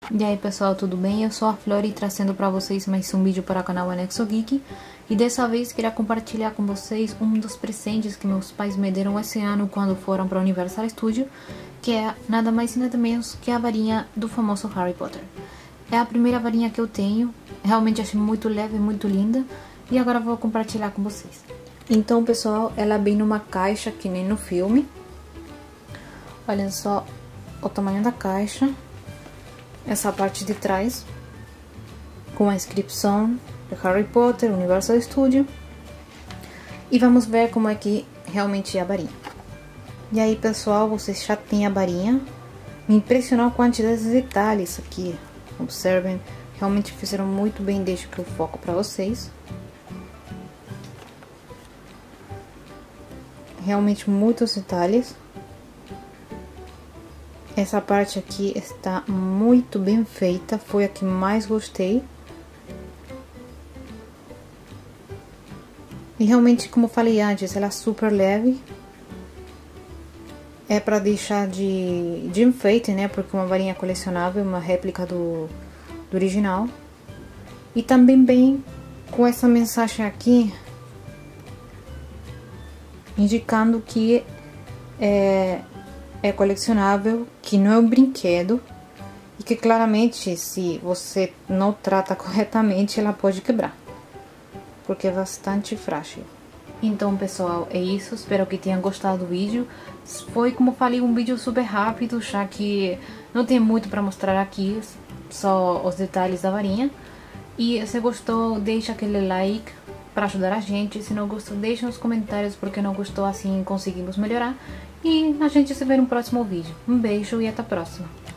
E aí pessoal, tudo bem? Eu sou a Flori trazendo para vocês mais um vídeo para o canal Anexo Geek. E dessa vez queria compartilhar com vocês um dos presentes que meus pais me deram esse ano quando foram para o Universal Studios, que é nada mais e nada menos que a varinha do famoso Harry Potter. É a primeira varinha que eu tenho, realmente achei muito leve, muito linda, e agora vou compartilhar com vocês. Então pessoal, ela vem numa caixa que nem no filme. Olha só o tamanho da caixa. Essa parte de trás com a inscrição de Harry Potter, Universal Studios. E vamos ver como é que realmente é a varinha. E aí pessoal, vocês já têm a varinha. Me impressionou a quantidade de detalhes aqui. Observem, realmente fizeram muito bem, deixo que eu foco para vocês. Realmente muitos detalhes. Essa parte aqui está muito bem feita, foi a que mais gostei. E realmente, como falei antes, ela é super leve. É para deixar de enfeite, né? Porque é uma varinha colecionável, uma réplica do original. E também vem com essa mensagem aqui, indicando que é colecionável, que não é um brinquedo e que claramente, se você não trata corretamente, ela pode quebrar, porque é bastante frágil. Então pessoal, é isso, espero que tenham gostado do vídeo. Foi, como falei, um vídeo super rápido, já que não tem muito para mostrar aqui, só os detalhes da varinha. E se gostou, deixa aquele like para ajudar a gente. Se não gostou, deixa nos comentários porque não gostou, assim conseguimos melhorar. E a gente se vê no próximo vídeo. Um beijo e até a próxima.